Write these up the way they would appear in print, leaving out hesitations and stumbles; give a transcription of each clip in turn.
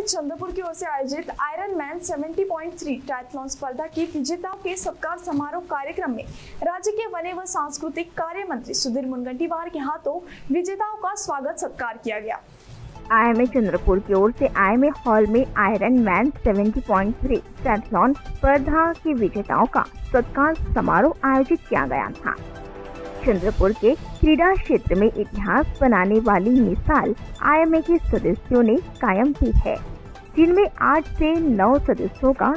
में चंद्रपुर की ओर से आयोजित आयरन मैन 70.3 ट्रायथलॉन स्पर्धा की विजेताओं के सत्कार समारोह कार्यक्रम में राज्य के वन व सांस्कृतिक कार्य मंत्री सुधीर मुनगंटीवार के हाथों विजेताओं का स्वागत सत्कार किया गया। आईएमए चंद्रपुर की ओर से आईएमए हॉल में आयरन मैन 70.3 ट्रायथलॉन स्पर्धा के विजेताओं का सत्कार समारोह आयोजित किया गया था। चंद्रपुर के क्रीड़ा क्षेत्र में इतिहास बनाने वाली मिसाल आईएमए के सदस्यों ने कायम की है, जिनमें 8 से 9 सदस्यों का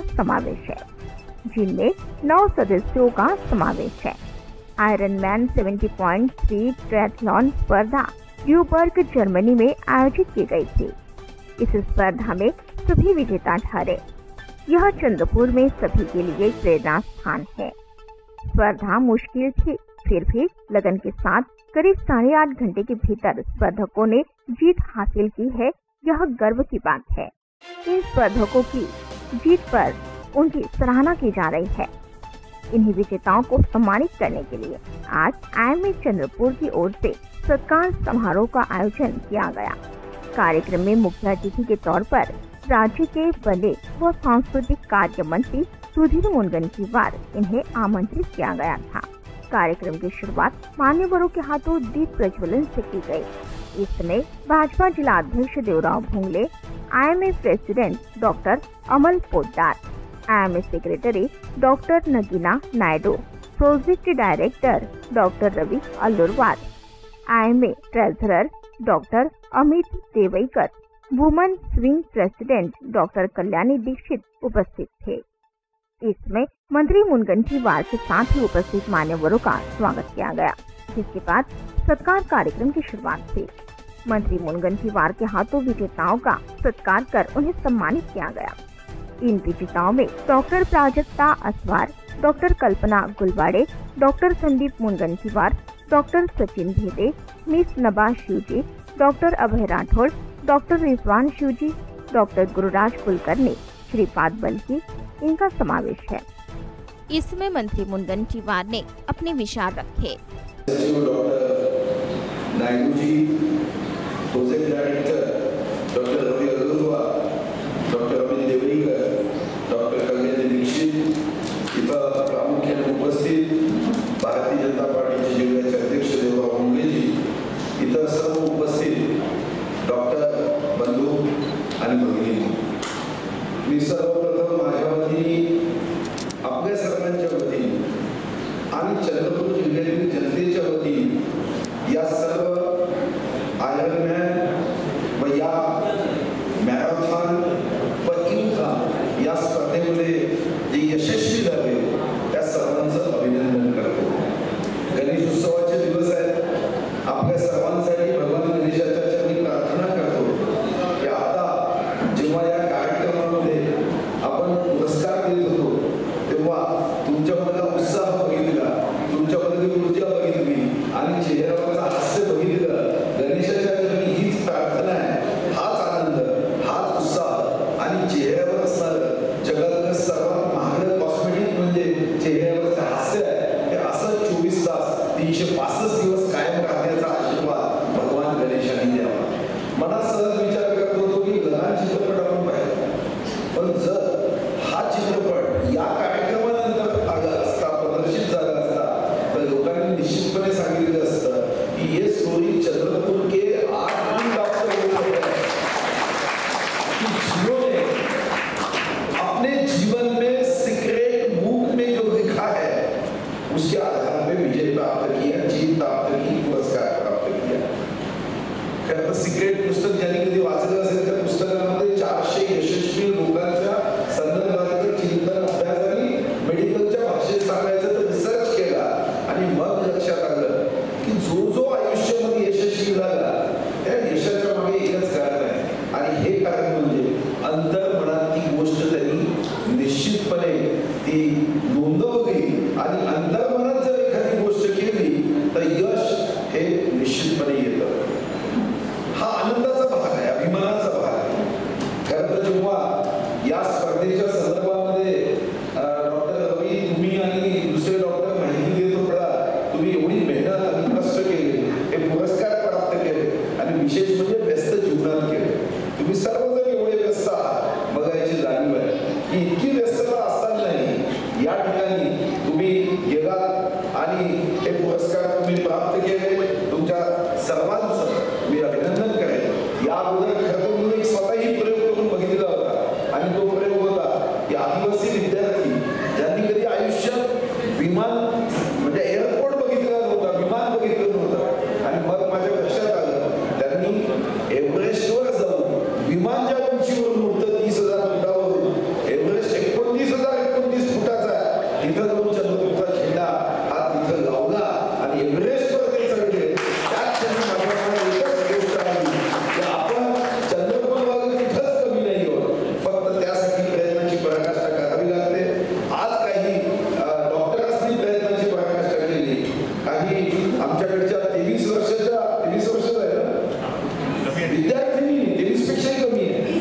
समावेश है। आयरन मैन 70.3 ट्रायथलॉन स्पर्धा ड्यूबर्ग जर्मनी में आयोजित की गई थी। इस स्पर्धा में सभी विजेता ठहरे। यह चंद्रपुर में सभी के लिए प्रेरणा स्थान है। स्पर्धा मुश्किल थी, फिर भी लगन के साथ करीब 8.5 घंटे के भीतर स्पर्धकों ने जीत हासिल की है। यह गर्व की बात है। इन स्पर्धकों की जीत पर उनकी सराहना की जा रही है। इन्हीं विजेताओं को सम्मानित करने के लिए आज आईएमए चंद्रपुर की ओर से सत्कार समारोह का आयोजन किया गया। कार्यक्रम में मुख्य अतिथि के तौर पर राज्य के वन व सांस्कृतिक कार्य मंत्री सुधीर मुनगंटीवार इन्हें आमंत्रित किया गया था। कार्यक्रम की शुरुआत मान्यवरों के हाथों दीप प्रज्वलन से की गई। इस समय भाजपा जिला अध्यक्ष Devrao Bhongle, IMA president doctor Amal Poddar, IMA secretary doctor Nagina Naidu, project director doctor Ravi Allurwar, IMA treasurer doctor Amit Devaikar, woman swing president doctor Kalyani Dixit उपस्थित थे। इसमें मंत्री मुनगंटीवार के साथ ही उपस्थित मान्यवरों का स्वागत किया गया, जिसके बाद सत्कार कार्यक्रम की शुरुआत हुई। मंत्री मुनगंटीवार के हाथों विजेताओं का सत्कार कर उन्हें सम्मानित किया गया। इन विजेताओं में doctor Prajakta Aswar, doctor Kalpana Gulwade, doctor Sandeep Mungantiwar, doctor Sachin Bhede, miss Naba Shivji, doctor Abhay Rathod, doctor Rizwan Shivji, doctor Gururaj Kulkarni, Shripad Balki इनका समावेश है। इसमें मंत्री मुनगंटीवार ने अपने विचार रखे। Naidu ji, project director doctor Ravi Allurwar, doctor Amit Devaikar, doctor Kalyani Dixit, इथं प्रामुख्याने उपस्थित भारतीय जनता पार्टीचे जिल्ह्याचे अध्यक्ष देवराव भोंगले जी, इथं सर्व उपस्थित डॉक्टर बंधू आणि भगिनी, मी सर्वप्रथम माझ्या वतीने आपल्या सर्वांच्या वतीने आणि चंद्रपूर जिल्ह्यातील जनतेच्या वतीने या सर्व आयरन मॅन व या मॅरेथॉन व इनका या स्पर्धेमध्ये जे यशस्वी झाले त्या सर्वांचं अभिनंदन करतो। गणेश उत्सवाचे दिवस आहेत। आपल्या सर्वांसाठी भगवान गणेशाच्या चरणी प्रार्थना करतो की आता जेव्हा या कार्यक्रमामध्ये आपण पुरस्कार देत होतो तेव्हा तुमच्यामधला उत्साह बघितला, तुमच्यामधली ऊर्जा बघितली आणि चेहऱ्यावरचं हास्य बघितलं। गणेशाच्या चरणी हीच प्रार्थना आहे, हाच आनंद, हाच उत्साह आणि चेहऱ्यावर असणारं जगातलं सर्वात महागडं कॉस्मेटिक म्हणजे चेहऱ्यावरचं हास्य आहे। हे असं 24 तास 365 दिवस कायम राहण्याचा आशीर्वाद भगवान गणेशाने द्यावा। मनात सहज विचार करत होतो की लहान चित्रपट आपण पाहिला, पण जर हा चित्रपट या कार्यक्रमानंतर आला असता, प्रदर्शित झाला असता, तर लोकांनी निश्चितपणे सांगितलं असतं की ये स्टोरी चंद्रपुर के 8 डॉक्टर जिन्होंने अपने जीवन में सीक्रेट बुक में जो लिखा है उसके आधार पर विजय प्राप्त किया, जीत प्राप्त की, पुरस्कार प्राप्त किया। खरं तर सीक्रेट पुस्तक ज्यांनी कधी वाचलं असेल त्या पुस्तकामध्ये 400 यशस्वी लोकांच्या संदर्भातलं चिंतन, अभ्यास आणि मेडिकलच्या भाषेत सांगायचं तर रिसर्च केला आणि मग लक्षात आलं की जो आयुष्यामध्ये यशस्वी झाला त्या यशाच्या मागे एकच कारण आहे आणि हे कारण म्हणजे अंतर्मनात ती गोष्ट त्यांनी निश्चितपणे ती नोंदवली आणि अंतर्मनात जर एखादी गोष्ट केली तर यश हे निश्चितपणे येतं। हा आनंदाचा भाग आहे, अभिमानाचा भाग आहे। खरं तर जेव्हा या स्पर्धेच्या संदर्भामध्ये डॉक्टर रवी तुम्ही आणि दुसरे डॉक्टर माहिती देत होता, तुम्ही एवढी मेहनत आणि कष्ट केले, हे पुरस्कार प्राप्त केले आणि विशेष म्हणजे व्यस्त जीवनात केले। तुम्ही सर्वजण एवढे व्यस्त व्यस्तता बघायची जाणीव आहे की इतकी व्यस्तता असतानाही या ठिकाणी तुम्ही गेलात आणि हे पुरस्कार तुम्ही प्राप्त केले. तुमच्या सर्वांचं मी अभिनंदन करेन. या अगोदर खरं तर मी एक स्वतःही प्रयोग करून बघितला होता आणि तो प्रयोग होता की आदिवासी विद्यार्थी ज्यांनी कधी आयुष्यात विमान म्हणजे एअरपोर्ट बघितला नव्हता, विमान बघितलं नव्हतं आणि मग माझ्या लक्षात आलं त्यांनी एव्हरेस्टवर जाऊन विमान ज्या उंचीवरून उडतं 30,000 फुटावरून एव्हरेस्ट 29,029 फुटाचा तिथं जाऊन चंद्रपूरचा झेंडा हा तिथं लावला आणि एव्हरेस्टवर ते चढले. त्याच क्षणी माझ्या एकच गोष्ट आली की आपण चंद्रपूरवर तिथंच कमी नाही होत, फक्त त्यासाठी प्रयत्नाची पराकाष्ठा करावी लागते. आज काही डॉक्टरांनी प्रयत्नाची पराकाष्ठा केली, काही आमच्याकडच्या 23 वर्षाच्या आहे ना विद्यार्थिनी 23 पेक्षाही कमी आहे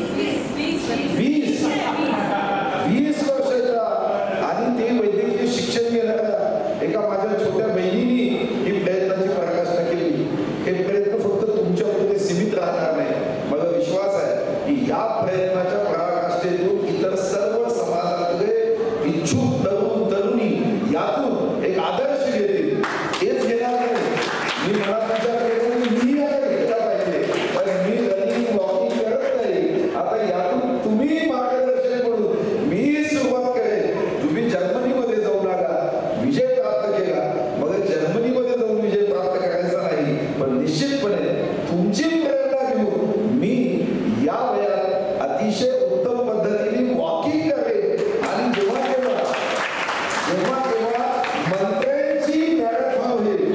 20 वर्षाच्या आणि ते वैद्यकीय शिक्षण घेणाऱ्या एका माझ्या छोट्या बहिणीने ही प्रयत्नाची पराकाष्ठा केली. हे प्रयत्न फक्त तुमच्यापुरते सीमित राहणार नाही. मला विश्वास आहे की या प्रयत्नाच्या पराकाष्ठेतून इतर सर्व समाजातले इच्छुक तरुण तरुणी यातून एक आदर्श घेतील. हेच घेणार नाही मी मला तुमच्याकडे मी आता घेतला पाहिजे, पण मी रनिंग वॉकिंग करत नाही. आता यातून तुम्ही मार्गदर्शन करून मी सुरुवात करेन. तुम्ही जर्मनीमध्ये जाऊन आला, विजय प्राप्त केला, मग जर्मनीमध्ये जाऊन विजय प्राप्त करायचा नाही, पण निश्चितपणे तुमची प्रेरणा घेऊन मी या वयात अतिशय उत्तम पद्धतीने वॉकिंग करेन आणि जेव्हा मंत्र्यांची मॅरेथॉन होईल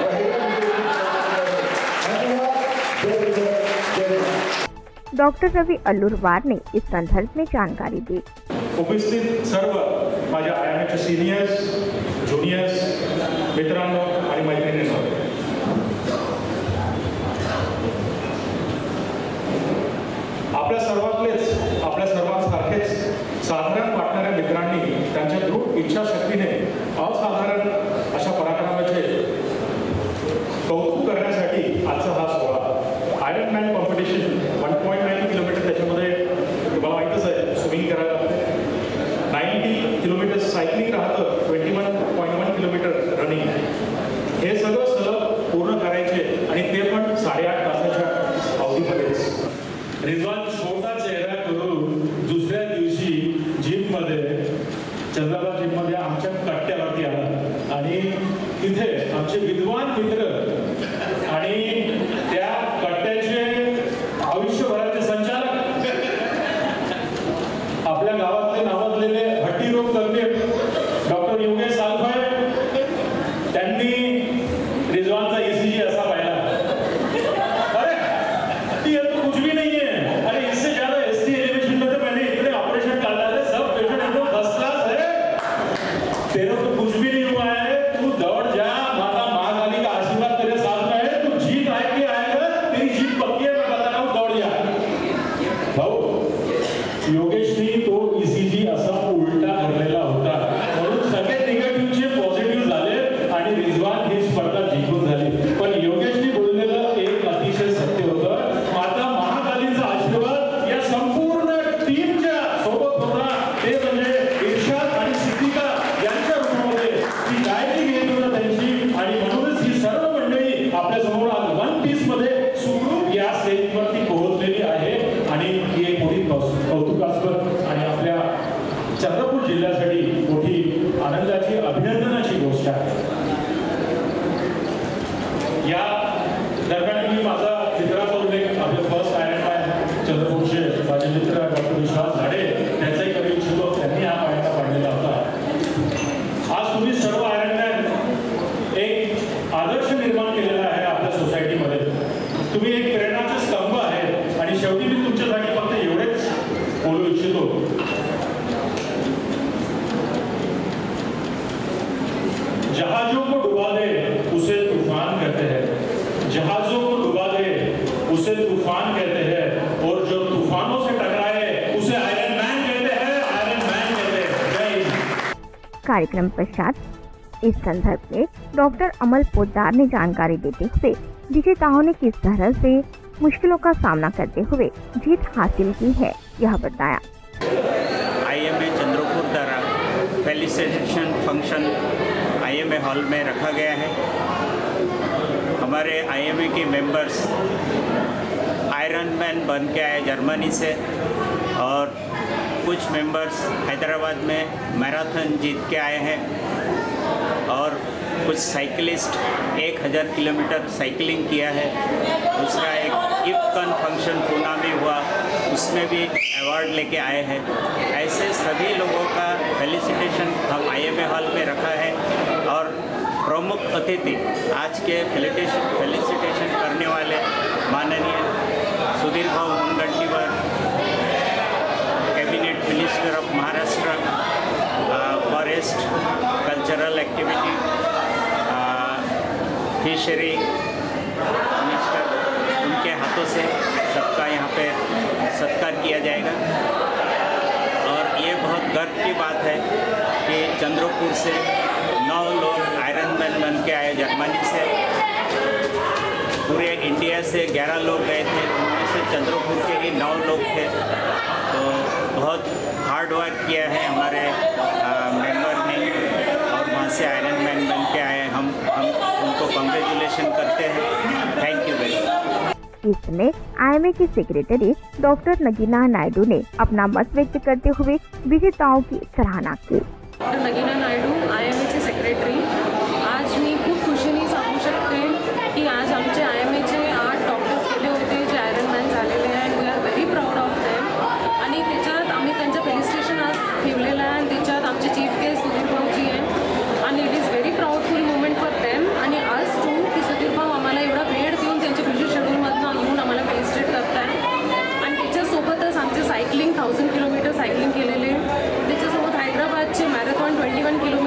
डॉक्टर रवि अल्लुरवार ने इस संदर्भ में जानकारी दी. उपस्थित सर्व माझ्या आयएमएच्या सिनियर्स, ज्युनियर्स, मित्रांनो आणि मैत्रिणींनो, आपल्या सर्वांसारखेच साधारण वाटणाऱ्या मित्रांनी त्यांच्या दृढ इच्छाशक्तीने असाधारण अशा पराक्रमाचे कौतुक करण्यासाठी आजचा हा सोहळा आयरन मॅन कॉम्पिटिशन 1.9 किलोमीटर, त्याच्यामध्ये तुम्हाला माहितीच आहे स्विमिंग करायला लागते, 90 किलोमीटर सायकलिंग राहतं, 21.1 किलोमीटर रनिंग. हे सगळं सलग पूर्ण करायचे आणि ते पण 8.5 तासाच्या अवधीमध्येच. रिजवान छोटा चेहरा करून दुसऱ्या दिवशी जिममध्ये चंद्रबार जिममध्ये आमच्या कट्ट्यावरती आला आणि तिथे आमचे विद्वान मित्र आणि त्या कट्ट्याचे आयुष्यभराचे संचालक आपल्या गावातले नावाजलेले हट्टीरोग तज्ञ डॉक्टर योगेश सालफळे त्यांनी रिजवानचा ECG असा पाहिला. अरे ये तो कुछ भी नहीं है, अरे इससे ज्यादा ST एलिवेशन में तो मैंने इतने ऑपरेशन कर डाले, सब पेशेंट एकदम फर्स्ट क्लास है, तेरा तो कुछ भी नहीं हुआ है, तू दौड़ जा, माता महाकाली का आशीर्वाद तेरे साथ में है, तू जीत आएगा, तेरी जीत पक्की है, मैं बता रहा हूँ, दौड़ जा. भाऊ योगेशनी तो ECG असा उलटा भरलेला होता म्हणून सगळे निगेटिव्हचे पॉझिटिव्ह झाले आणि रिजवान ही स्पर्धा जिंकून झाली. पण योगेशनी बोललेलं एक अतिशय सत्य होतं, माता महाकालीचा आशीर्वाद या संपूर्ण टीमच्या सोबत होता. ते म्हणजे इर्शाद आणि सिद्धिका यांच्या रूपामध्ये ती काळजी घेत होतं त्यांची आणि म्हणूनच ही सर्व मंडळी आपल्या समोर आज वन पीस मध्ये सुखरूप या स्टेजवरती पोहोचलेली आहे आणि ही एक मोठी कौतुकास्पद आणि आपल्या चंद्रपूर जिल्ह्यासाठी मोठी आनंदाची अभिनंदनाची गोष्ट आहे. या दरम्यान मी माझा चित्राचा उल्लेख आपले फर्स्ट आयरनमॅन चंद्रपूरचे माझे मित्र डॉक्टर विश्वास झाडे त्यांचाही करू इच्छितो. त्यांनी हा पायंडा पाडलेला होता. आज तुम्ही सर्व आयरनमॅन एक आदर्श निर्माण केलेला आहे आपल्या सोसायटीमध्ये. तुम्ही एक प्रेरणाचे स्तंभ आहे आणि शेवटी मी तुमच्यासाठी फक्त एवढेच बोलू इच्छितो. जहाजों को डुबा दे उसे तूफान कहते हैं, जहाजों को डुबा दे उसे तूफान कहते हैं और जो तूफानों से टकराए उसे आयरन मैन कहते हैं, आयरन मैन कहते हैं. जय हिंद. कार्यक्रम पश्चात इस संदर्भ में डॉक्टर अमल पोद्दार ने जानकारी देते हुए विजेताओं ने किस तरह से मुश्किलों का सामना करते हुए जीत हासिल की है, यह बताया। IMA चंद्रपुर द्वारा फेलिसिटेशन फंक्शन IMA हॉल में रखा गया है। हमारे IMA के मेंबर्स आयरन मैन बन के आए जर्मनी से, और कुछ मेंबर्स हैदराबाद में मैराथन जीत के आए हैं, और कुछ साइकिलिस्ट 1000 किलोमीटर साइकिलिंग किया है। दूसरा एक इफ्कन फंक्शन पूना में हुआ, उसमें भी अवार्ड लेके आए हैं। ऐसे सभी लोगों का फेलिसिटेशन हम IMA हॉल में रखा है, और प्रमुख अतिथि आज के फेलिसिटेशन करने वाले माननीय Sudhir Bhau Mungantiwar, cabinet minister of Maharashtra, forest, cultural activity, fishery minister, उनके हाथों से सबका यहाँ पे सत्कार किया जाएगा। और ये बहुत गर्व की बात है कि चंद्रपुर से 9 लोग आयरन मैन बन के आए जर्मनी से। पूरे इंडिया से 11 लोग गए थे, उनमें से चंद्रपुर के ही 9 लोग थे। तो बहुत हार्ड वर्क किया है हमारे मेंबर ने, और वहाँ से आयरन मैन बन के आए। हम उनको कांग्रेचुलेशन करते हैं। Thank you very much. इस समय IMA की सेक्रेटरी डॉक्टर नगीना नायडू ने अपना मत व्यक्त करते हुए विजेताओं की सराहना की। डॉक्टर नगीना नायडू IMA चे सेक्रेटरी, आज मी खूप खुशीने सांगू शकते की आज आमचे IMA चे 8 डॉक्टर्स गेले होते जे आयरन मॅन झालेले आहेत. We are very proud of them, आणि त्याच्यात आम्ही त्यांचं फेलिसिटेशन आज ठेवलेलं आहे, आणि त्याच्यात आमचे चीफ गेस्ट सुधीर भाऊजी आहेत, आणि it is very proudful movement for them आणि अस टू की सुधीर भाऊ आम्हाला एवढा वेळ देऊन त्यांच्या बिझी शेड्यूलमधनं येऊन आम्हाला फेलिसिटेट करताय. आणि त्याच्यासोबतच आमचे सायकलिंग 1000 किलोमीटर सायकलिंग केलेले, त्याच्यासोबत हैदराबादचे मॅरेथॉन 21 किलोमीटर